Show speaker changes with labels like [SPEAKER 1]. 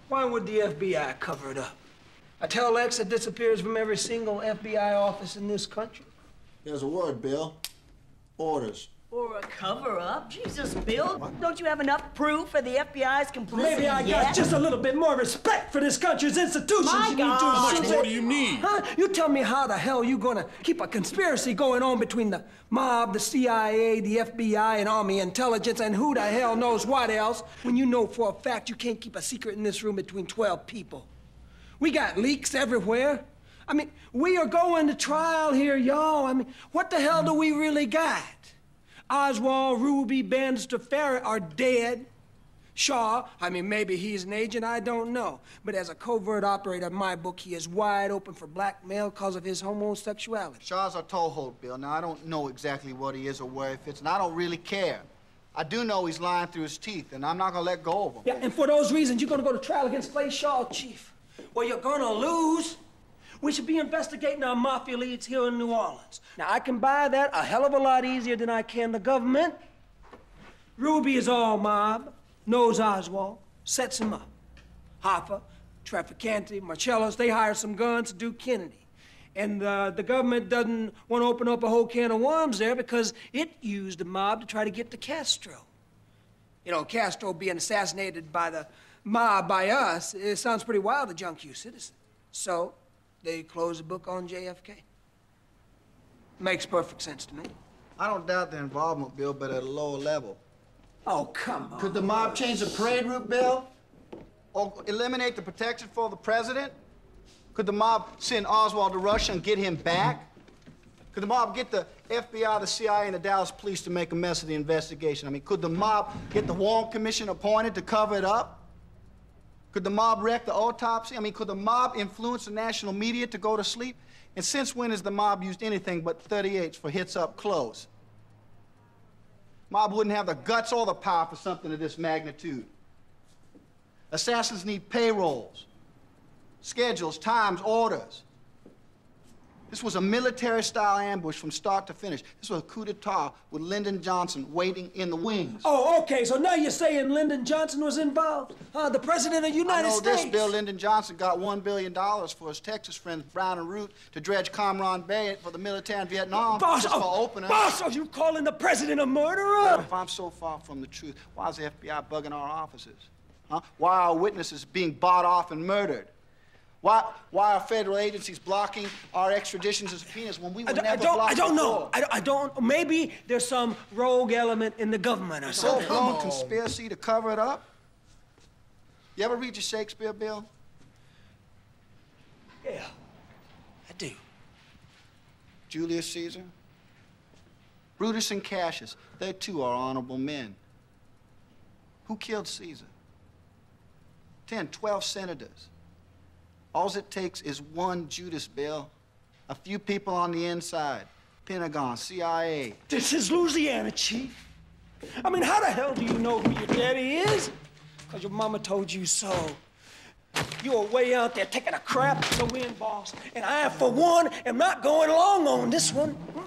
[SPEAKER 1] Why would the FBI cover it up? I tell Lex it disappears from every single FBI office in this country.
[SPEAKER 2] There's a word, Bill. Orders.
[SPEAKER 3] Or a cover-up? Jesus, Bill, don't you have enough proof for the FBI's complicity
[SPEAKER 1] Maybe I got just a little bit more respect for this country's institutions.
[SPEAKER 3] My God.
[SPEAKER 4] How much more do you need?
[SPEAKER 1] Huh? You tell me how the hell you gonna keep a conspiracy going on between the mob, the CIA, the FBI, and Army intelligence, and who the hell knows what else, when you know for a fact you can't keep a secret in this room between 12 people. We got leaks everywhere. I mean, we are going to trial here, y'all. I mean, what the hell do we really got? Oswald, Ruby, Bannister, Farrell are dead. Shaw, I mean, maybe he's an agent, I don't know. But as a covert operator in my book, he is wide open for blackmail because of his homosexuality.
[SPEAKER 2] Shaw's a toehold, Bill. Now, I don't know exactly what he is or where he fits, and I don't really care. I do know he's lying through his teeth, and I'm not gonna let go of him.
[SPEAKER 1] Yeah, and for those reasons, you're gonna go to trial against Clay Shaw, Chief. Well, you're gonna lose. We should be investigating our Mafia leads here in New Orleans. Now, I can buy that a hell of a lot easier than I can the government. Ruby is all mob, knows Oswald, sets him up. Hoffa, Trafficante, Marcellus, they hire some guns to do Kennedy. And the government doesn't want to open up a whole can of worms there because it used the mob to try to get to Castro. You know, Castro being assassinated by the mob by us, it sounds pretty wild to junk you citizen. So, they close the book on JFK. Makes perfect sense to me.
[SPEAKER 2] I don't doubt their involvement, Bill, but at a lower level.
[SPEAKER 1] Oh, come on.
[SPEAKER 2] Could the mob change the parade route, Bill? Or eliminate the protection for the president? Could the mob send Oswald to Russia and get him back? Could the mob get the FBI, the CIA, and the Dallas police to make a mess of the investigation? I mean, could the mob get the Warren Commission appointed to cover it up? Could the mob wreck the autopsy? I mean, could the mob influence the national media to go to sleep? And since when has the mob used anything but 38s for hits up close? Mob wouldn't have the guts or the power for something of this magnitude. Assassins need payrolls, schedules, times, orders. This was a military-style ambush from start to finish. This was a coup d'etat with Lyndon Johnson waiting in the wings.
[SPEAKER 1] Oh, okay, so now you're saying Lyndon Johnson was involved? The President of the United States?
[SPEAKER 2] I know this, Bill. Lyndon Johnson got $1 billion for his Texas friends, Brown and Root, to dredge Comron Bay for the military in Vietnam.
[SPEAKER 1] Boss,
[SPEAKER 2] just for opening.
[SPEAKER 1] Boss, are you calling the President a murderer?
[SPEAKER 2] Well, if I'm so far from the truth, why is the FBI bugging our offices? Huh? Why are witnesses being bought off and murdered? Why are federal agencies blocking our extraditions and subpoenas when we were never blocked
[SPEAKER 1] I don't
[SPEAKER 2] before?
[SPEAKER 1] know. I don't. Maybe there's some rogue element in the government or something.
[SPEAKER 2] Full-blown conspiracy to cover it up? You ever read your Shakespeare, Bill?
[SPEAKER 1] Yeah, I do.
[SPEAKER 2] Julius Caesar? Brutus and Cassius, they too are honorable men. Who killed Caesar? 10, 12 senators. All it takes is one Judas, Bill. A few people on the inside. Pentagon, CIA.
[SPEAKER 1] This is Louisiana, Chief. I mean, how the hell do you know who your daddy is? Because your mama told you so. You were way out there taking a crap, so we in boss. And I, for one, am not going along on this one.